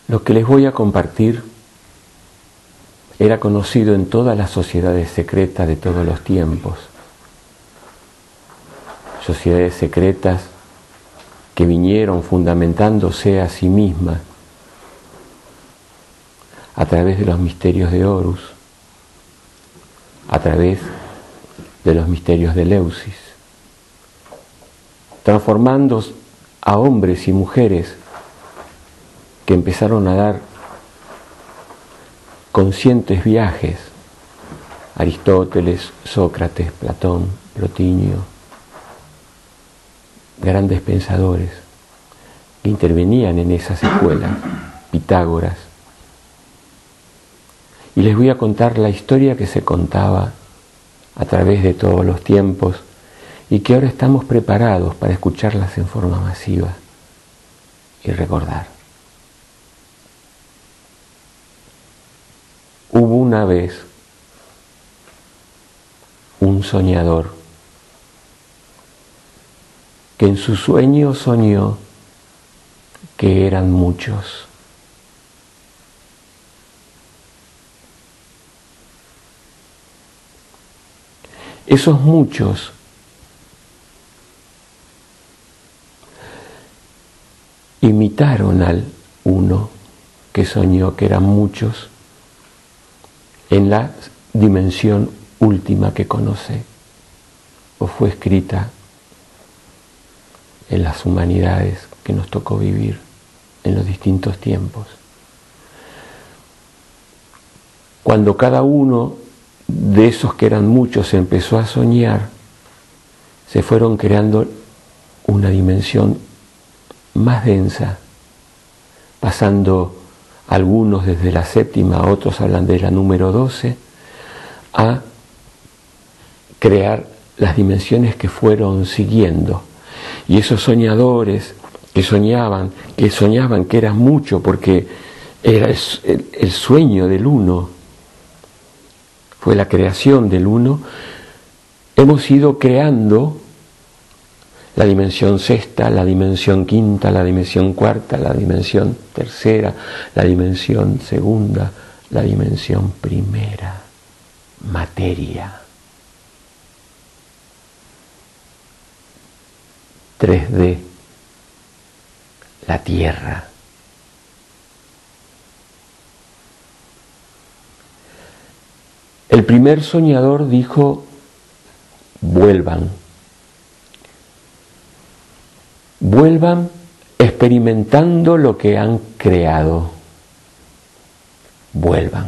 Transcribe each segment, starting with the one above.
Lo que les voy a compartir era conocido en todas las sociedades secretas de todos los tiempos. Sociedades secretas que vinieron fundamentándose a sí mismas a través de los misterios de Horus, a través de los misterios de Eleusis, transformando a hombres y mujeres que empezaron a dar conscientes viajes, Aristóteles, Sócrates, Platón, Plotinio, grandes pensadores que intervenían en esas escuelas, Pitágoras. Y les voy a contar la historia que se contaba a través de todos los tiempos y que ahora estamos preparados para escucharlas en forma masiva y recordar. Hubo una vez un soñador que en su sueño soñó que eran muchos. Esos muchos imitaron al uno que soñó que eran muchos en la dimensión última que conoce o fue escrita en las humanidades que nos tocó vivir en los distintos tiempos. Cuando cada uno de esos que eran muchos empezó a soñar, se fueron creando una dimensión más densa, pasando algunos desde la séptima, otros hablan de la número 12, a crear las dimensiones que fueron siguiendo. Y esos soñadores que soñaban que era mucho porque era el sueño del uno, fue la creación del uno, hemos ido creando la dimensión sexta, la dimensión quinta, la dimensión cuarta, la dimensión tercera, la dimensión segunda, la dimensión primera, materia. 3D, la tierra. El primer soñador dijo, vuelvan experimentando lo que han creado, vuelvan.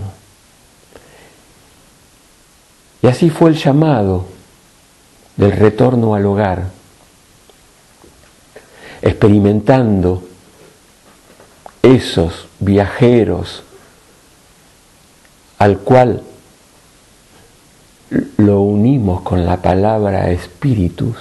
Y así fue el llamado del retorno al hogar, experimentando esos viajeros al cual lo unimos con la palabra espíritus,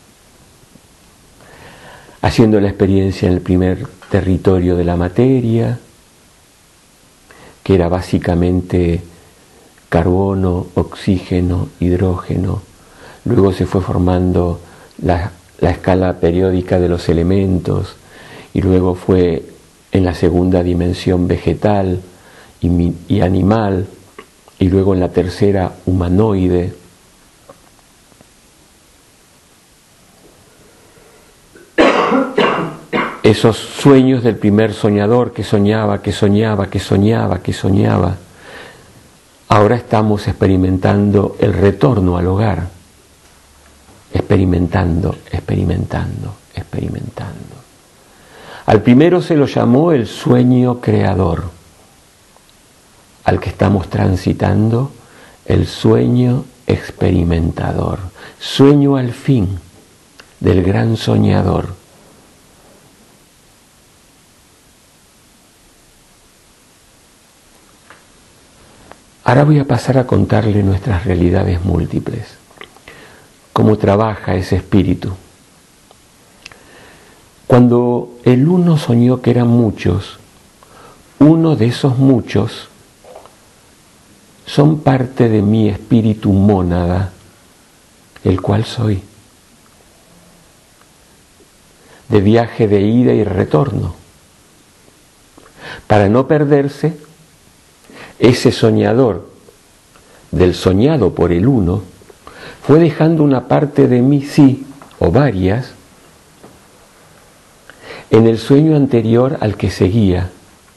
haciendo la experiencia en el primer territorio de la materia, que era básicamente carbono, oxígeno, hidrógeno. Luego se fue formando la escala periódica de los elementos, y luego fue en la segunda dimensión vegetal y animal, y luego en la tercera humanoide. Esos sueños del primer soñador que soñaba, ahora estamos experimentando el retorno al hogar, experimentando. Al primero se lo llamó el sueño creador, al que estamos transitando el sueño experimentador, sueño al fin del gran soñador. Ahora voy a pasar a contarle nuestras realidades múltiples, cómo trabaja ese espíritu. Cuando el uno soñó que eran muchos, uno de esos muchos son parte de mi espíritu mónada, el cual soy, de viaje de ida y retorno. para no perderse, ese soñador del soñado por el uno fue dejando una parte de mí, sí, o varias, en el sueño anterior al que seguía.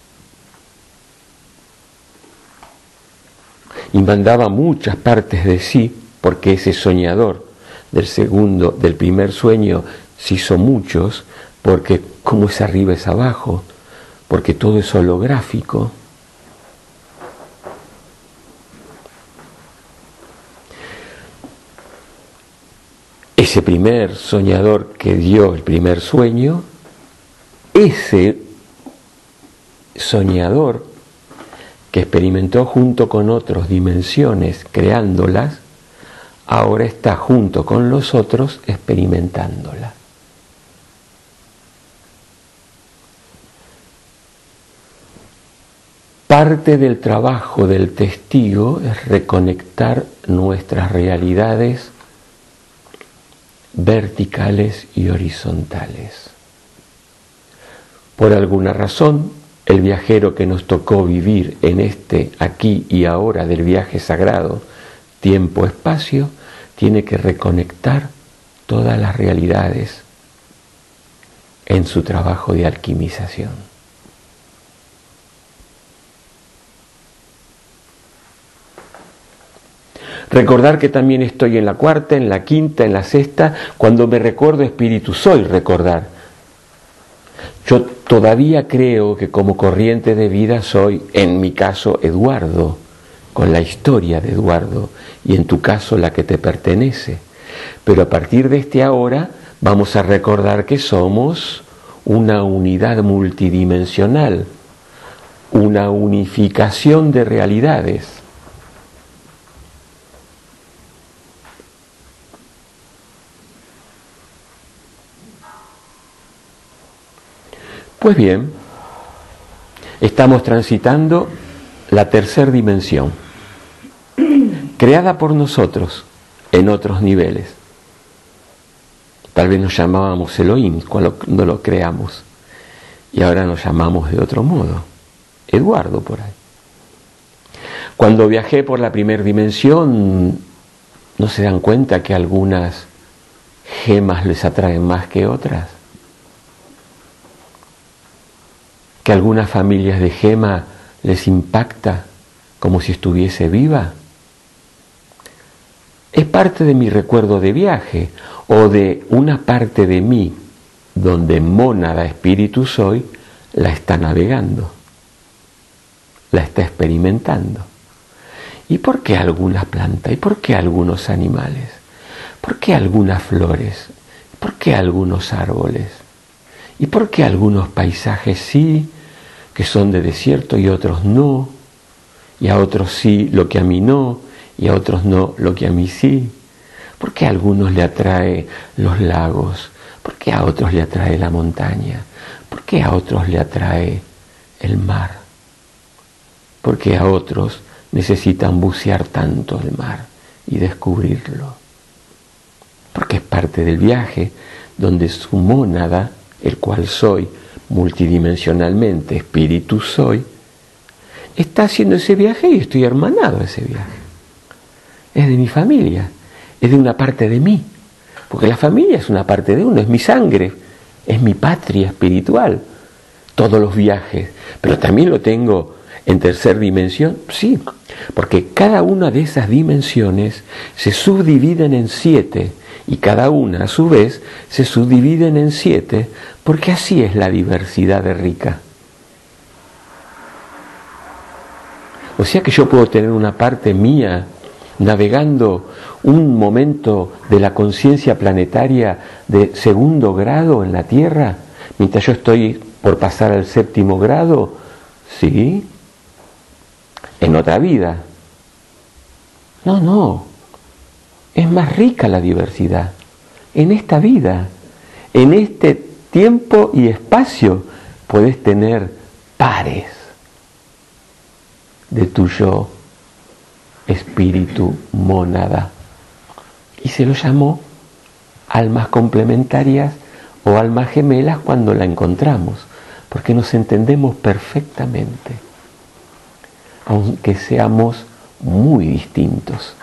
Y mandaba muchas partes de sí, porque ese soñador del primer sueño se hizo muchos, porque como es arriba es abajo, porque todo es holográfico. Ese primer soñador que dio el primer sueño, ese soñador que experimentó junto con otros dimensiones creándolas, ahora está junto con los otros experimentándolas. Parte del trabajo del testigo es reconectar nuestras realidades verticales y horizontales. Por alguna razón, el viajero que nos tocó vivir en este aquí y ahora del viaje sagrado, tiempo-espacio, tiene que reconectar todas las realidades en su trabajo de alquimización. Recordar que también estoy en la cuarta, en la quinta, en la sexta. Cuando me recuerdo espíritu soy, recordar. Yo todavía creo que como corriente de vida soy, en mi caso, Eduardo, con la historia de Eduardo, y en tu caso la que te pertenece. Pero a partir de este ahora vamos a recordar que somos una unidad multidimensional, una unificación de realidades. Pues bien, estamos transitando la tercera dimensión, creada por nosotros en otros niveles. Tal vez nos llamábamos Elohim cuando lo creamos, y ahora nos llamamos de otro modo, Eduardo por ahí. Cuando viajé por la primera dimensión, ¿no se dan cuenta que algunas gemas les atraen más que otras? Que algunas familias de gema les impacta como si estuviese viva. Es parte de mi recuerdo de viaje o de una parte de mí donde mónada espíritu soy la está navegando, la está experimentando. ¿Y por qué algunas plantas? ¿Y por qué algunos animales? ¿Por qué algunas flores? ¿Por qué algunos árboles? ¿Y por qué algunos paisajes sí, que son de desierto, y otros no? Y a otros sí lo que a mí no, y a otros no lo que a mí sí. ¿Por qué a algunos le atrae los lagos? ¿Por qué a otros le atrae la montaña? ¿Por qué a otros le atrae el mar? ¿Por qué a otros necesitan bucear tanto el mar y descubrirlo? Porque es parte del viaje donde su mónada, el cual soy multidimensionalmente, espíritu soy, está haciendo ese viaje y estoy hermanado a ese viaje. Es de mi familia, es de una parte de mí, porque la familia es una parte de uno, es mi sangre, es mi patria espiritual, todos los viajes, pero también lo tengo en tercera dimensión, sí, porque cada una de esas dimensiones se subdividen en 7, y cada una a su vez se subdividen en 7, porque así es la diversidad de rica. O sea que yo puedo tener una parte mía navegando un momento de la conciencia planetaria de 2º grado en la Tierra, mientras yo estoy por pasar al 7º grado, ¿sí? En otra vida. No, es más rica la diversidad. En esta vida, en este tiempo y espacio, puedes tener pares de tu yo, espíritu, mónada. Y se lo llamó almas complementarias o almas gemelas cuando la encontramos, porque nos entendemos perfectamente, aunque seamos muy distintos.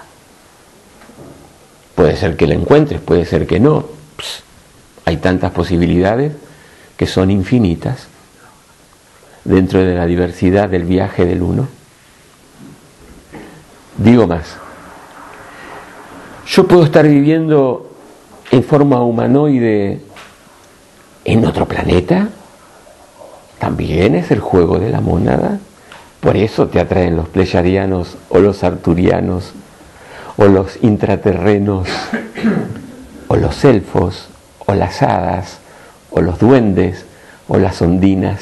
Puede ser que la encuentres, puede ser que no. Hay tantas posibilidades que son infinitas dentro de la diversidad del viaje del uno. Digo más, yo puedo estar viviendo en forma humanoide en otro planeta, también es el juego de la mónada. Por eso te atraen los pleyadianos o los arturianos o los intraterrenos o los elfos o las hadas o los duendes o las ondinas.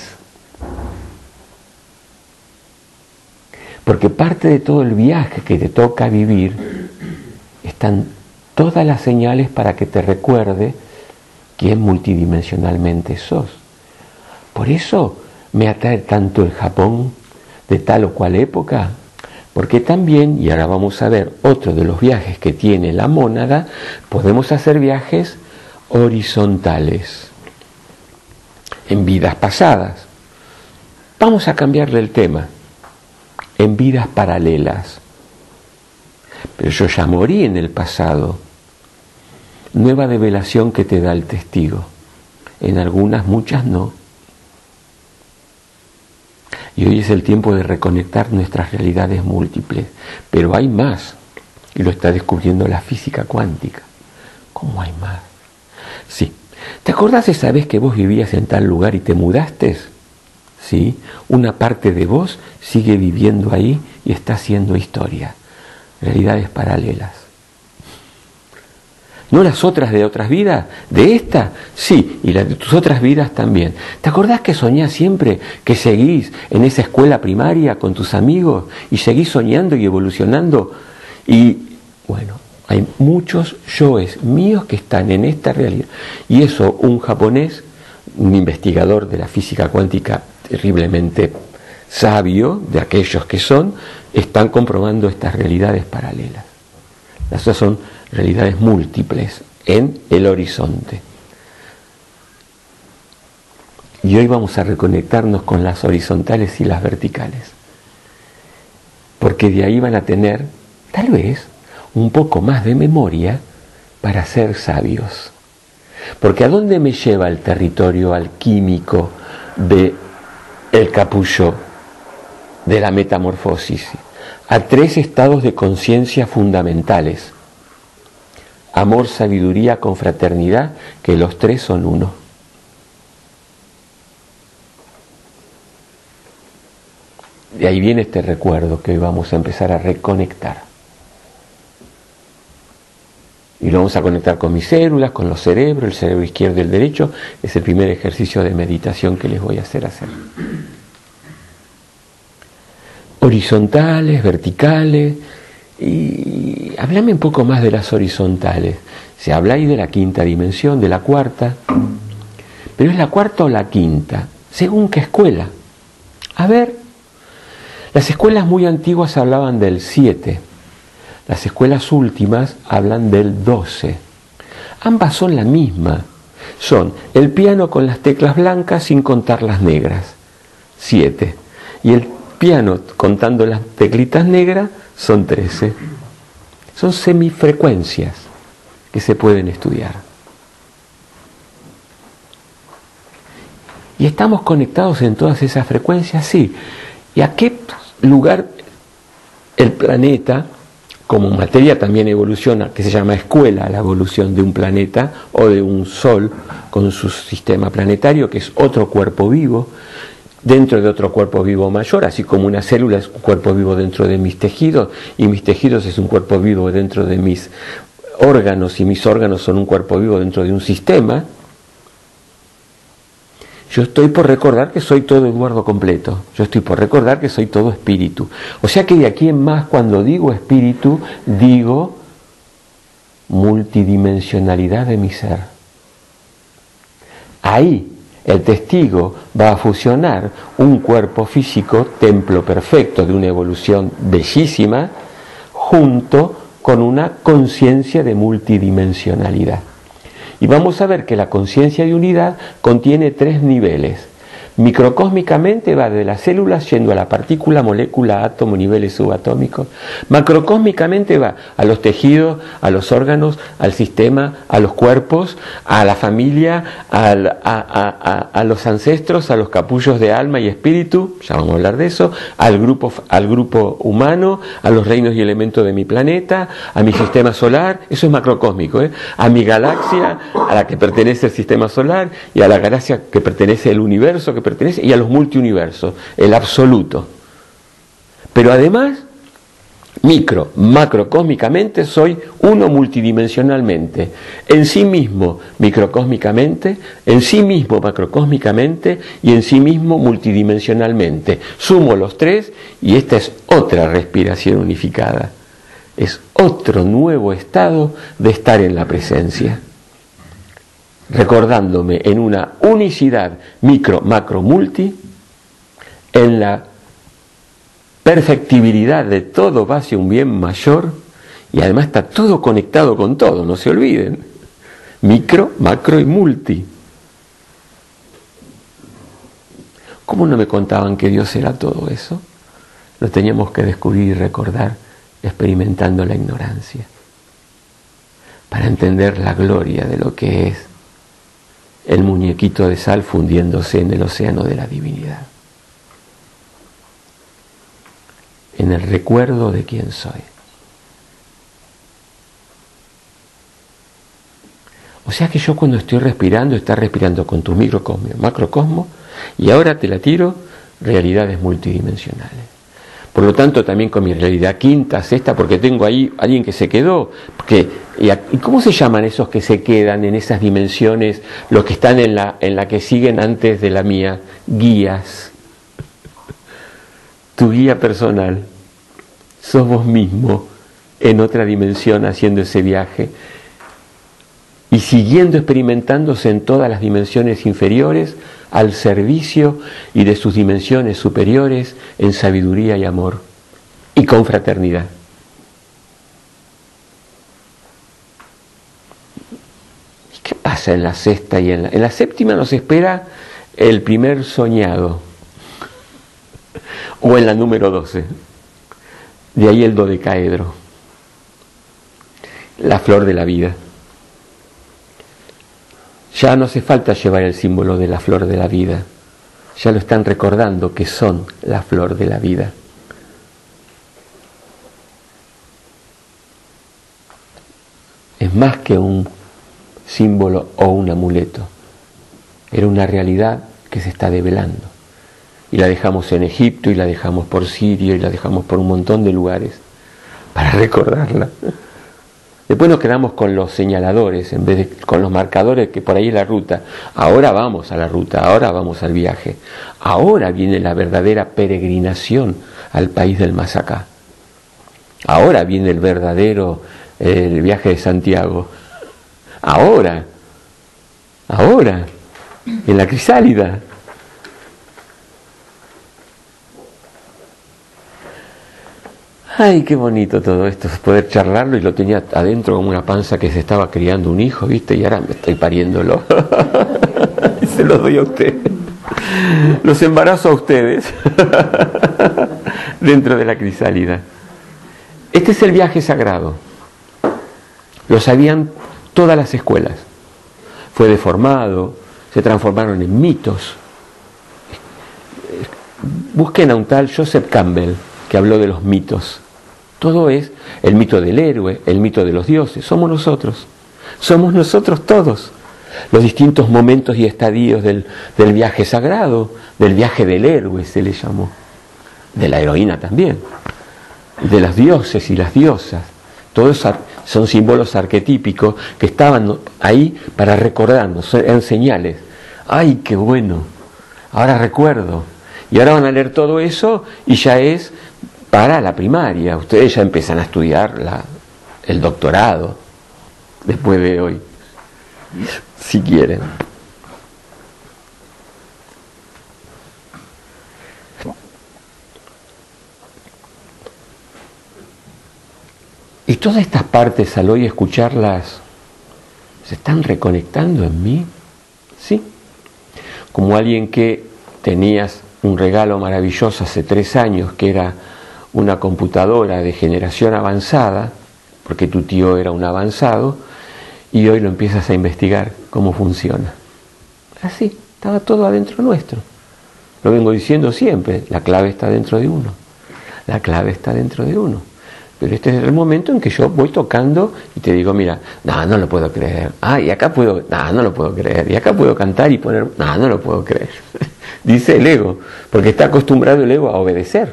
Porque parte de todo el viaje que te toca vivir están todas las señales para que te recuerde quién multidimensionalmente sos. Por eso me atrae tanto el Japón de tal o cual época, porque también, y ahora vamos a ver otro de los viajes que tiene la mónada, podemos hacer viajes horizontales, en vidas pasadas. Vamos a cambiarle el tema, en vidas paralelas. Pero yo ya morí en el pasado. Nueva develación que te da el testigo. En algunas, muchas no. Y hoy es el tiempo de reconectar nuestras realidades múltiples. Pero hay más. Y lo está descubriendo la física cuántica. ¿Cómo hay más? Sí. ¿Te acordás esa vez que vos vivías en tal lugar y te mudaste? ¿Sí? Una parte de vos sigue viviendo ahí y está haciendo historia. Realidades paralelas. ¿No las otras de otras vidas? ¿De esta? Sí, y las de tus otras vidas también. ¿Te acordás que soñás siempre que seguís en esa escuela primaria con tus amigos y seguís soñando y evolucionando? Y bueno, hay muchos yoes míos que están en esta realidad. Y eso un japonés, un investigador de la física cuántica terriblemente sabio, de aquellos que son, están comprobando estas realidades paralelas. Las otras son realidades múltiples en el horizonte. Y hoy vamos a reconectarnos con las horizontales y las verticales. Porque de ahí van a tener, tal vez, un poco más de memoria para ser sabios. Porque ¿a dónde me lleva el territorio alquímico de el capullo, de la metamorfosis? A 3 estados de conciencia fundamentales: amor, sabiduría, confraternidad, que los 3 son uno. De ahí viene este recuerdo que hoy vamos a empezar a reconectar. Y lo vamos a conectar con mis células, con los cerebros, el cerebro izquierdo y el derecho. Es el primer ejercicio de meditación que les voy a hacer. Horizontales, verticales. Y háblame un poco más de las horizontales. Se habla ahí de la 5ª dimensión, de la 4ª. Pero ¿es la 4ª o la 5ª? ¿Según qué escuela? A ver, las escuelas muy antiguas hablaban del 7. Las escuelas últimas hablan del 12. Ambas son la misma. Son el piano con las teclas blancas sin contar las negras, 7. Y el piano contando las teclitas negras son 13. Son semifrecuencias que se pueden estudiar. ¿Y estamos conectados en todas esas frecuencias? Sí. ¿Y a qué lugar el planeta, como materia, también evoluciona, que se llama escuela, la evolución de un planeta o de un sol con su sistema planetario, que es otro cuerpo vivo, dentro de otro cuerpo vivo mayor, así como una célula es un cuerpo vivo dentro de mis tejidos, y mis tejidos es un cuerpo vivo dentro de mis órganos, y mis órganos son un cuerpo vivo dentro de un sistema. Yo estoy por recordar que soy todo Eduardo completo. Yo estoy por recordar que soy todo espíritu. O sea que de aquí en más, cuando digo espíritu, digo multidimensionalidad de mi ser. Ahí el testigo va a fusionar un cuerpo físico, templo perfecto de una evolución bellísima, junto con una conciencia de multidimensionalidad. Y vamos a ver que la conciencia de unidad contiene 3 niveles. Microcósmicamente va de las células yendo a la partícula, molécula, átomo, niveles subatómicos. Macrocósmicamente va a los tejidos, a los órganos, al sistema, a los cuerpos, a la familia, a los ancestros, a los capullos de alma y espíritu, ya vamos a hablar de eso, al grupo humano, a los reinos y elementos de mi planeta, a mi sistema solar, eso es macrocósmico, a mi galaxia, a la que pertenece el sistema solar, y a la galaxia que pertenece el universo que pertenece, y a los multiuniversos, el absoluto. Pero además, macrocósmicamente soy uno multidimensionalmente, en sí mismo microcósmicamente, en sí mismo macrocósmicamente y en sí mismo multidimensionalmente. Sumo los tres y esta es otra respiración unificada. Es otro nuevo estado de estar en la presencia, recordándome en una unicidad micro, macro, multi, en la perfectibilidad de todo va hacia un bien mayor, y además está todo conectado con todo, no se olviden, micro, macro y multi. ¿Cómo no me contaban que Dios era todo eso? Lo teníamos que descubrir y recordar experimentando la ignorancia, para entender la gloria de lo que es el muñequito de sal fundiéndose en el océano de la divinidad, en el recuerdo de quién soy. O sea que yo cuando estoy respirando, estás respirando con tu microcosmo, macrocosmo, y ahora te la tiro, realidades multidimensionales. Por lo tanto, también con mi realidad quinta, sexta, porque tengo ahí alguien que se quedó. ¿Y cómo se llaman esos que se quedan en esas dimensiones, los que están en la que siguen antes de la mía? Guías. Tu guía personal. Sos vos mismo en otra dimensión haciendo ese viaje y siguiendo experimentándose en todas las dimensiones inferiores al servicio y de sus dimensiones superiores en sabiduría y amor y con fraternidad. ¿Y qué pasa en la sexta y en la séptima? Nos espera el primer soñado, o en la número 12, de ahí el dodecaedro, la flor de la vida. Ya no hace falta llevar el símbolo de la flor de la vida, ya lo están recordando que son la flor de la vida. Es más que un símbolo o un amuleto, era una realidad que se está develando. Y la dejamos en Egipto, y la dejamos por Siria, y la dejamos por un montón de lugares para recordarla. Después nos quedamos con los señaladores, en vez de con los marcadores, que por ahí es la ruta. Ahora vamos a la ruta, ahora vamos al viaje. Ahora viene la verdadera peregrinación al país del más acá. Ahora viene el verdadero el viaje de Santiago. Ahora, en la crisálida. Ay, qué bonito todo esto, poder charlarlo, y lo tenía adentro como una panza que se estaba criando un hijo, ¿viste? Y ahora me estoy pariéndolo. Y se los doy a ustedes. Los embarazo a ustedes. Dentro de la crisálida. Este es el viaje sagrado. Lo sabían todas las escuelas. Fue deformado, se transformaron en mitos. Busquen a un tal Joseph Campbell, que habló de los mitos. Todo es el mito del héroe, el mito de los dioses. Somos nosotros todos. Los distintos momentos y estadios del viaje sagrado, del viaje del héroe se le llamó, de la heroína también, de los dioses y las diosas. Todos son símbolos arquetípicos que estaban ahí para recordarnos, eran señales. ¡Ay, qué bueno! Ahora recuerdo. Y ahora van a leer todo eso y ya es para la primaria. Ustedes ya empiezan a estudiar el doctorado después de hoy, si quieren. Y todas estas partes, al hoy escucharlas, ¿se están reconectando en mí? ¿Sí? Como alguien que tenías un regalo maravilloso hace 3 años que era una computadora de generación avanzada, porque tu tío era un avanzado, y hoy lo empiezas a investigar cómo funciona. Así, estaba todo adentro nuestro. Lo vengo diciendo siempre, la clave está dentro de uno. La clave está dentro de uno. Pero este es el momento en que yo voy tocando y te digo, mira, no lo puedo creer. Y acá puedo, no lo puedo creer. Y acá puedo cantar y poner, no lo puedo creer. Dice el ego, porque está acostumbrado el ego a obedecer.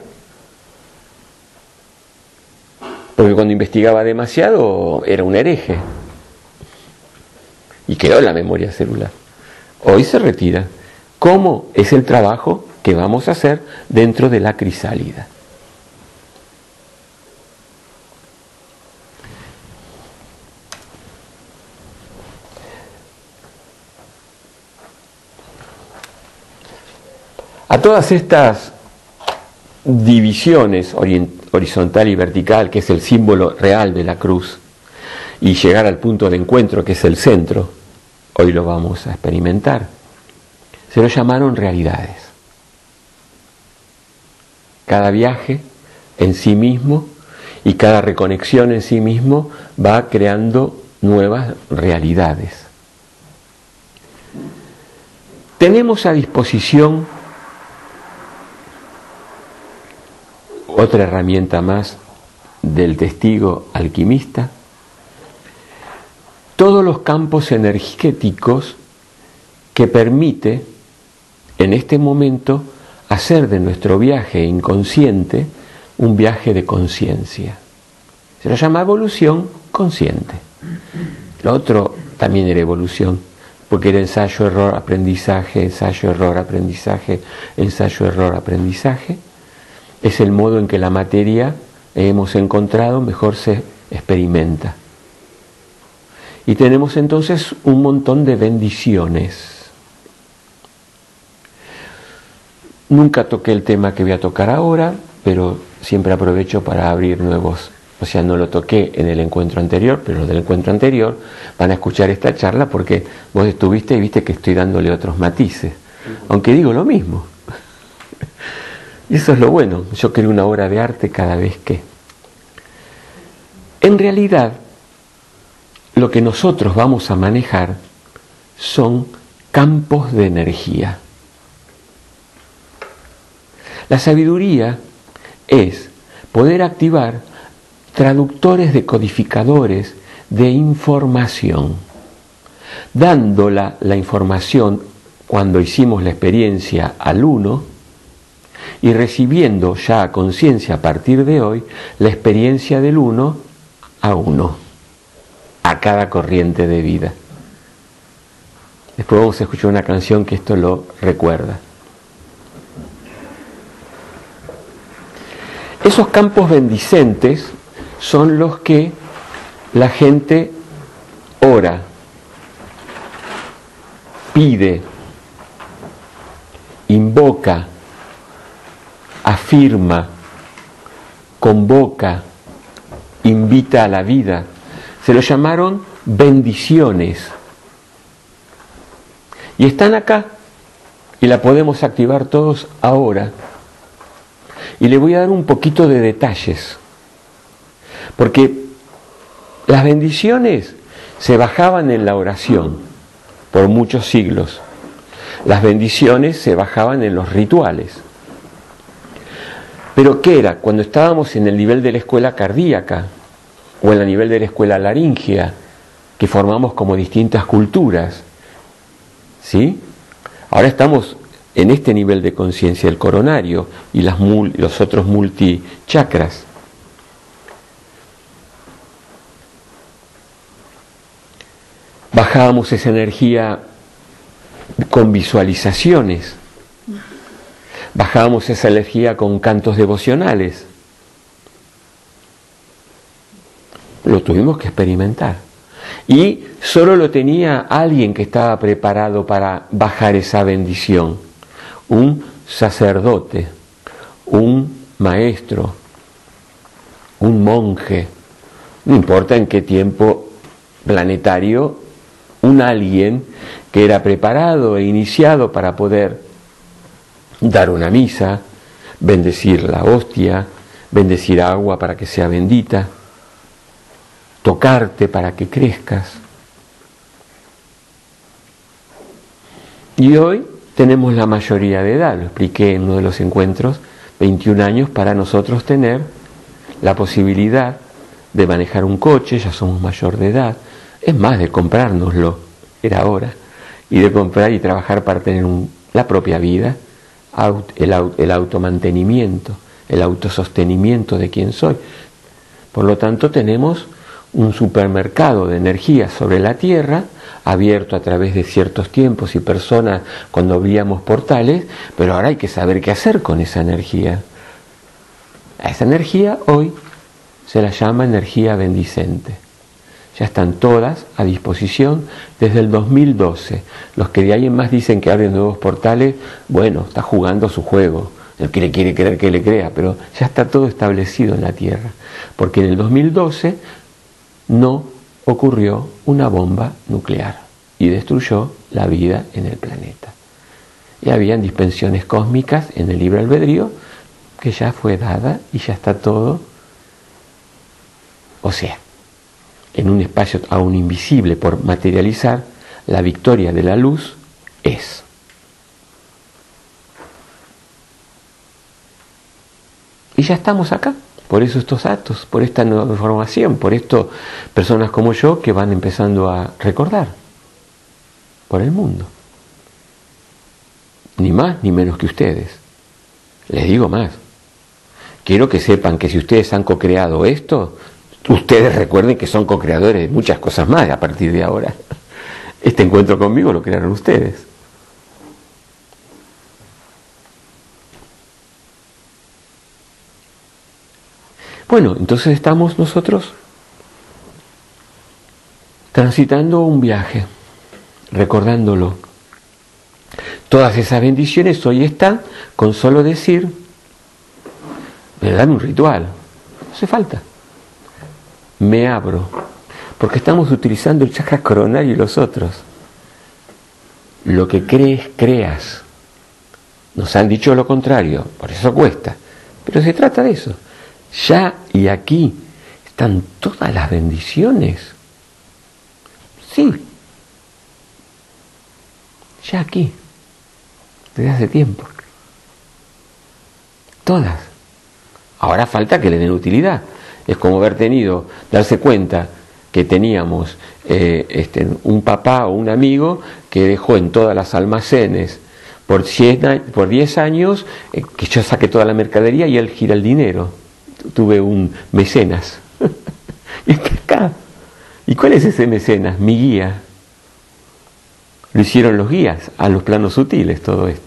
Porque cuando investigaba demasiado era un hereje. Y quedó en la memoria celular. Hoy se retira. ¿Cómo es el trabajo que vamos a hacer dentro de la crisálida? A todas estas divisiones horizontal y vertical, que es el símbolo real de la cruz, y llegar al punto de encuentro, que es el centro, hoy lo vamos a experimentar, se lo llamaron realidades. Cada viaje en sí mismo y cada reconexión en sí mismo va creando nuevas realidades. Tenemos a disposición otra herramienta más del testigo alquimista, todos los campos energéticos que permite en este momento hacer de nuestro viaje inconsciente un viaje de conciencia. Se lo llama evolución consciente. Lo otro también era evolución, porque era ensayo, error, aprendizaje, ensayo, error, aprendizaje, ensayo, error, aprendizaje. Es el modo en que la materia hemos encontrado mejor se experimenta. Y tenemos entonces un montón de bendiciones. Nunca toqué el tema que voy a tocar ahora, pero siempre aprovecho para abrir nuevos. O sea, no lo toqué en el encuentro anterior, pero los del encuentro anterior van a escuchar esta charla porque vos estuviste y viste que estoy dándole otros matices. Aunque digo lo mismo. Y eso es lo bueno, yo creo una obra de arte cada vez que. En realidad, lo que nosotros vamos a manejar son campos de energía. La sabiduría es poder activar traductores decodificadores de información, dándola la información cuando hicimos la experiencia al uno, y recibiendo ya a conciencia a partir de hoy la experiencia del uno a uno, a cada corriente de vida. Después vamos a escuchar una canción que esto lo recuerda. Esos campos bendicentes son los que la gente ora, pide, invoca, afirma, convoca, invita a la vida. Se lo llamaron bendiciones. Y están acá y la podemos activar todos ahora. Y le voy a dar un poquito de detalles. Porque las bendiciones se bajaban en la oración por muchos siglos. Las bendiciones se bajaban en los rituales. Pero ¿qué era? Cuando estábamos en el nivel de la escuela cardíaca o en el nivel de la escuela laringea, que formamos como distintas culturas, ¿sí? Ahora estamos en este nivel de conciencia, el coronario y los otros multichakras. Bajábamos esa energía con visualizaciones. Bajábamos esa energía con cantos devocionales. Lo tuvimos que experimentar. Y solo lo tenía alguien que estaba preparado para bajar esa bendición. Un sacerdote, un maestro, un monje, no importa en qué tiempo planetario, un alguien que era preparado e iniciado para poder dar una misa, bendecir la hostia, bendecir agua para que sea bendita, tocarte para que crezcas. Y hoy tenemos la mayoría de edad, lo expliqué en uno de los encuentros, 21 años para nosotros tener la posibilidad de manejar un coche, ya somos mayor de edad, es más, de comprárnoslo, era hora, y de comprar y trabajar para tener la propia vida, el automantenimiento, el autosostenimiento de quien soy. Por lo tanto, tenemos un supermercado de energía sobre la Tierra, abierto a través de ciertos tiempos y personas cuando abríamos portales, pero ahora hay que saber qué hacer con esa energía. A esa energía hoy se la llama energía bendicente. Ya están todas a disposición desde el 2012. Los que de ahí en más dicen que abren nuevos portales, bueno, está jugando su juego. El que le quiere creer que le crea, pero ya está todo establecido en la Tierra. Porque en el 2012 no ocurrió una bomba nuclear y destruyó la vida en el planeta. Y habían dispensiones cósmicas en el libre albedrío que ya fue dada y ya está todo, o sea, en un espacio aún invisible por materializar, la victoria de la luz es. Y ya estamos acá, por eso estos actos, por esta nueva información, por esto personas como yo que van empezando a recordar por el mundo. Ni más ni menos que ustedes. Les digo más. Quiero que sepan que si ustedes han co-creado esto, ustedes recuerden que son co-creadores de muchas cosas más a partir de ahora. Este encuentro conmigo lo crearon ustedes. Bueno, entonces estamos nosotros transitando un viaje, recordándolo. Todas esas bendiciones hoy están con solo decir, ¿verdad? Un ritual. No hace falta. Me abro. Porque estamos utilizando el chakra coronario y los otros. Lo que crees, creas. Nos han dicho lo contrario, por eso cuesta. Pero se trata de eso. Ya y aquí están todas las bendiciones. Sí. Ya aquí. Desde hace tiempo. Todas. Ahora falta que le den utilidad. Es como darse cuenta que teníamos un papá o un amigo que dejó en todas las almacenes por 10 años que yo saqué toda la mercadería y él gira el dinero. Tuve un mecenas. Y está acá. ¿Y cuál es ese mecenas? Mi guía. Lo hicieron los guías a los planos sutiles todo esto.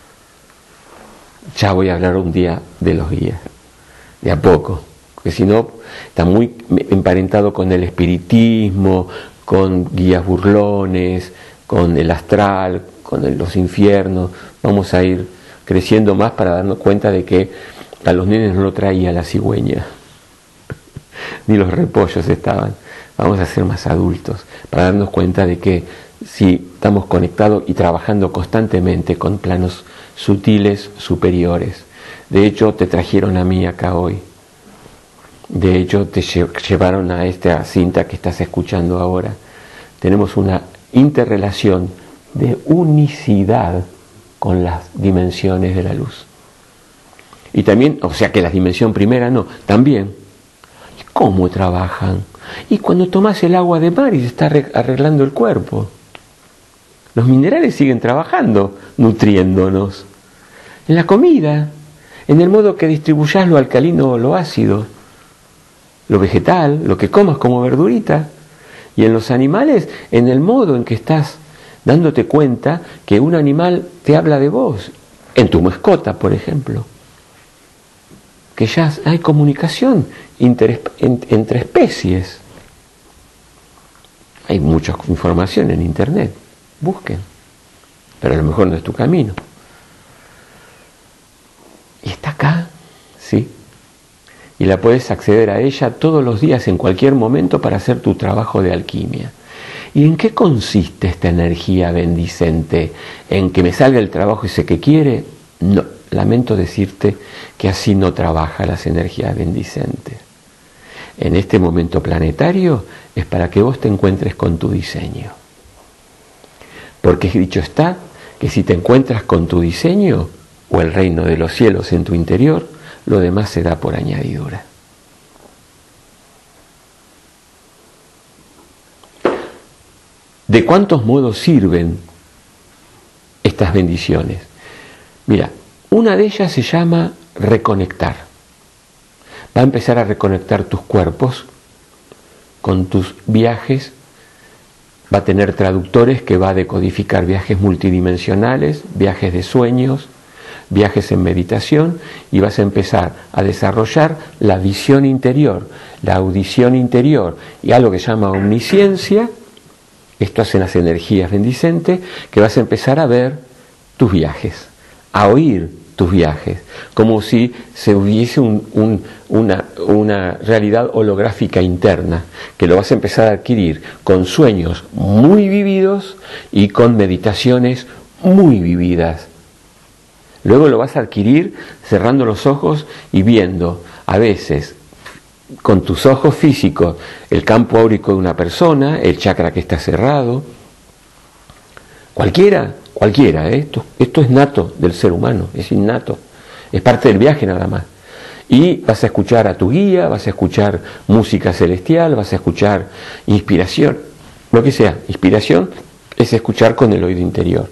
Ya voy a hablar un día de los guías. De a poco. Porque si no, está muy emparentado con el espiritismo, con guías burlones, con el astral, con los infiernos. Vamos a ir creciendo más para darnos cuenta de que a los nenes no lo traía la cigüeña, ni los repollos estaban. Vamos a ser más adultos, para darnos cuenta de que si estamos conectados y trabajando constantemente con planos sutiles superiores. De hecho, te trajeron a mí acá hoy. De hecho, te llevaron a esta cinta que estás escuchando ahora. Tenemos una interrelación de unicidad con las dimensiones de la luz. Y también, o sea que la dimensión primera no, también. ¿Cómo trabajan? Y cuando tomas el agua de mar y se está arreglando el cuerpo. Los minerales siguen trabajando, nutriéndonos. En la comida, en el modo que distribuyas lo alcalino o lo ácido, lo vegetal, lo que comas como verdurita. Y en los animales, en el modo en que estás dándote cuenta que un animal te habla de vos. En tu mascota, por ejemplo. Que ya hay comunicación entre especies. Hay mucha información en internet, busquen, pero a lo mejor no es tu camino. Y está acá, ¿sí? Y la puedes acceder a ella todos los días, en cualquier momento, para hacer tu trabajo de alquimia. ¿Y en qué consiste esta energía bendicente? ¿En que me salga el trabajo ese que quiere? No, lamento decirte que así no trabaja las energías bendicentes. En este momento planetario es para que vos te encuentres con tu diseño. Porque dicho está que si te encuentras con tu diseño o el reino de los cielos en tu interior, lo demás se da por añadidura. ¿De cuántos modos sirven estas bendiciones? Mira, una de ellas se llama reconectar. Va a empezar a reconectar tus cuerpos con tus viajes. Va a tener traductores que va a decodificar viajes multidimensionales, viajes de sueños, viajes en meditación, y vas a empezar a desarrollar la visión interior, la audición interior y algo que se llama omnisciencia. Esto hacen las energías bendicentes, que vas a empezar a ver tus viajes, a oír tus viajes, como si se hubiese una realidad holográfica interna, que lo vas a empezar a adquirir con sueños muy vividos y con meditaciones muy vividas. Luego lo vas a adquirir cerrando los ojos y viendo, a veces, con tus ojos físicos, el campo áurico de una persona, el chakra que está cerrado. Cualquiera, esto es nato del ser humano, es innato, es parte del viaje nada más. Y vas a escuchar a tu guía, vas a escuchar música celestial, vas a escuchar inspiración, lo que sea. Inspiración es escuchar con el oído interior,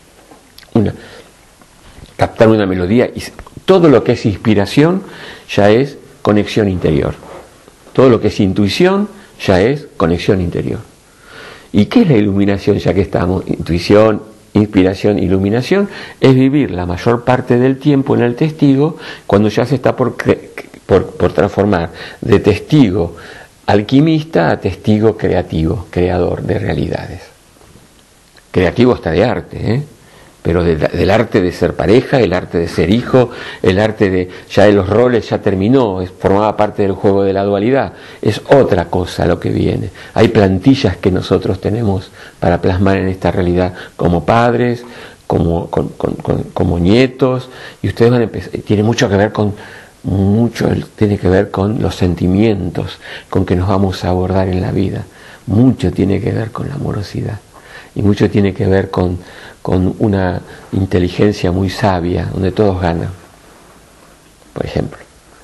captar una melodía, y todo lo que es inspiración ya es conexión interior. Todo lo que es intuición ya es conexión interior. ¿Y qué es la iluminación, ya que estamos? Intuición, inspiración, iluminación, es vivir la mayor parte del tiempo en el testigo, cuando ya se está por transformar de testigo alquimista a testigo creativo, creador de realidades. Creativo hasta de arte, pero del arte de ser pareja, el arte de ser hijo, el arte de, ya de los roles ya terminó, formaba parte del juego de la dualidad, es otra cosa lo que viene. Hay plantillas que nosotros tenemos para plasmar en esta realidad como padres, como nietos, y ustedes van a empezar, tiene mucho que ver con los sentimientos con que nos vamos a abordar en la vida, mucho tiene que ver con la amorosidad, y mucho tiene que ver con una inteligencia muy sabia, donde todos ganan, por ejemplo.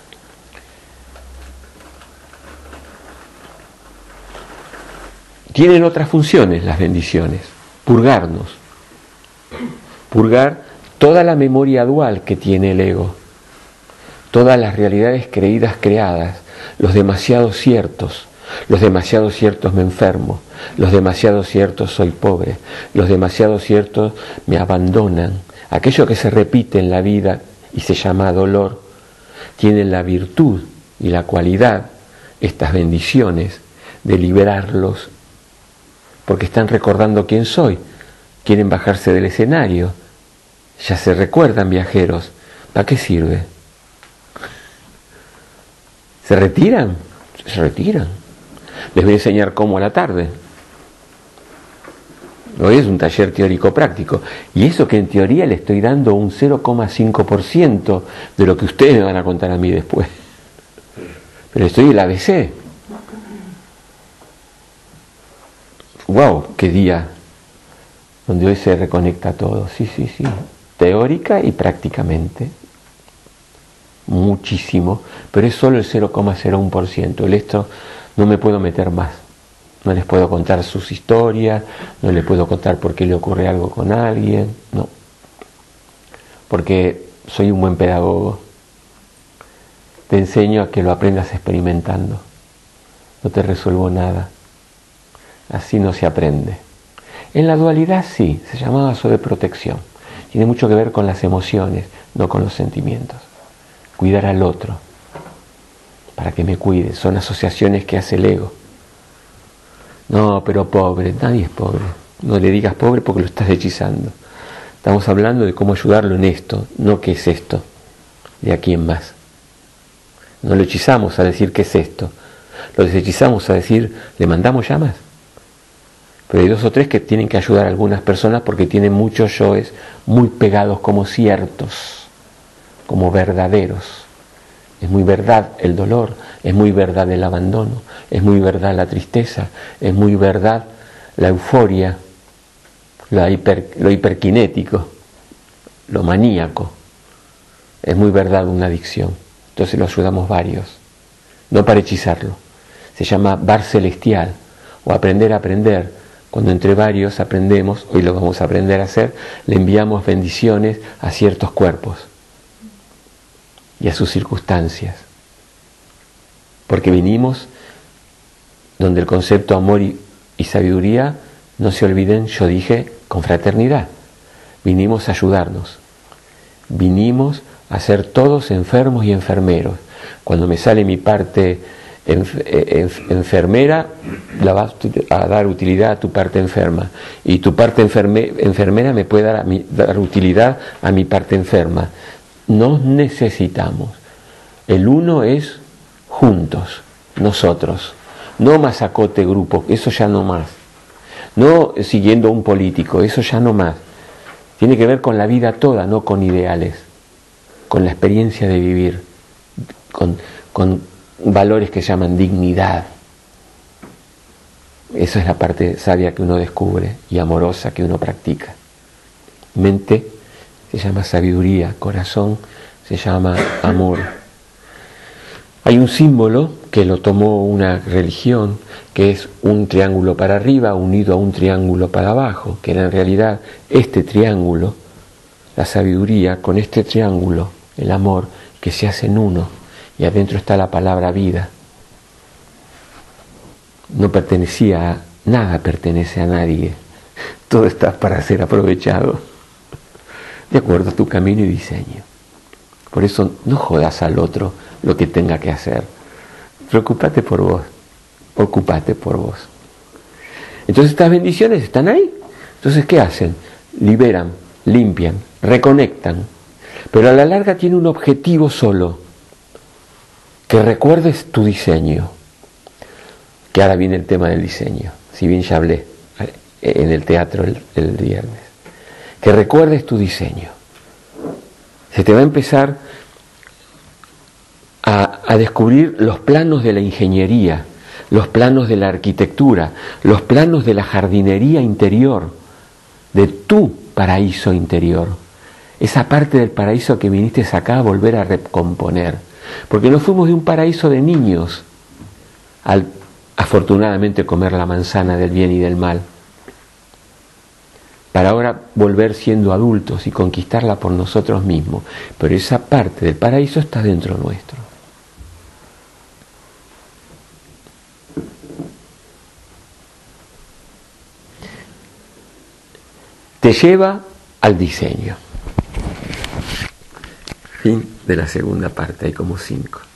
Tienen otras funciones las bendiciones: purgarnos, purgar toda la memoria dual que tiene el ego, todas las realidades creídas creadas, los demasiados ciertos me enfermo, los demasiados ciertos soy pobre, los demasiados ciertos me abandonan. Aquello que se repite en la vida y se llama dolor, tienen la virtud y la cualidad, estas bendiciones, de liberarlos, porque están recordando quién soy, quieren bajarse del escenario, ya se recuerdan, viajeros. ¿Para qué sirve? ¿Se retiran? Se retiran. Les voy a enseñar cómo a la tarde. Hoy es un taller teórico práctico, y eso que en teoría le estoy dando un 0,5% de lo que ustedes me van a contar a mí después, pero estoy en el ABC. ¡Wow! ¡Qué día! Donde hoy se reconecta todo. Sí, teórica y prácticamente. Muchísimo, pero es solo el 0,01%. Esto no me puedo meter más. No les puedo contar sus historias, no les puedo contar por qué le ocurre algo con alguien, no. Porque soy un buen pedagogo. Te enseño a que lo aprendas experimentando. No te resuelvo nada. Así no se aprende. En la dualidad sí, se llamaba sobreprotección. Tiene mucho que ver con las emociones, no con los sentimientos. Cuidar al otro, para que me cuide. Son asociaciones que hace el ego. No, pero pobre, nadie es pobre. No le digas pobre porque lo estás hechizando. Estamos hablando de cómo ayudarlo en esto, no qué es esto, de aquí en más. No lo hechizamos a decir qué es esto, lo deshechizamos a decir, le mandamos llamas. Pero hay 2 o 3 que tienen que ayudar a algunas personas porque tienen muchos yoes muy pegados como ciertos, como verdaderos. Es muy verdad el dolor, es muy verdad el abandono, es muy verdad la tristeza, es muy verdad la euforia, lo hiperkinético, lo maníaco. Es muy verdad una adicción. Entonces lo ayudamos varios, no para hechizarlo. Se llama bar celestial o aprender a aprender. Cuando entre varios aprendemos, hoy lo vamos a aprender a hacer, le enviamos bendiciones a ciertos cuerpos y a sus circunstancias. Porque vinimos donde el concepto amor y sabiduría, no se olviden, yo dije, con fraternidad. Vinimos a ayudarnos. Vinimos a ser todos enfermos y enfermeros. Cuando me sale mi parte enfermera, la vas a dar utilidad a tu parte enferma. Y tu parte enfermera me puede dar utilidad a mi parte enferma. Nos necesitamos. El uno es juntos, nosotros. No masacote grupo, eso ya no más. No siguiendo a un político, eso ya no más. Tiene que ver con la vida toda, no con ideales. Con la experiencia de vivir. Con valores que llaman dignidad. Esa es la parte sabia que uno descubre y amorosa que uno practica. Mente se llama sabiduría, corazón se llama amor. Hay un símbolo que lo tomó una religión, que es un triángulo para arriba unido a un triángulo para abajo, que era en realidad este triángulo, la sabiduría, con este triángulo, el amor, que se hacen uno, y adentro está la palabra vida. No pertenecía a nada, pertenece a nadie. Todo está para ser aprovechado de acuerdo a tu camino y diseño. Por eso no jodas al otro lo que tenga que hacer. Preocúpate por vos. Ocúpate por vos. Entonces estas bendiciones están ahí. Entonces, ¿qué hacen? Liberan, limpian, reconectan. Pero a la larga tiene un objetivo solo. Que recuerdes tu diseño. Que ahora viene el tema del diseño. Si bien ya hablé en el teatro el viernes. Que recuerdes tu diseño. Se te va a empezar a descubrir los planos de la ingeniería, los planos de la arquitectura, los planos de la jardinería interior, de tu paraíso interior. Esa parte del paraíso que viniste acá a volver a recomponer. Porque nos fuimos de un paraíso de niños al afortunadamente comer la manzana del bien y del mal, para ahora volver siendo adultos y conquistarla por nosotros mismos. Pero esa parte del paraíso está dentro nuestro. Te lleva al diseño. Fin de la segunda parte, hay como 5.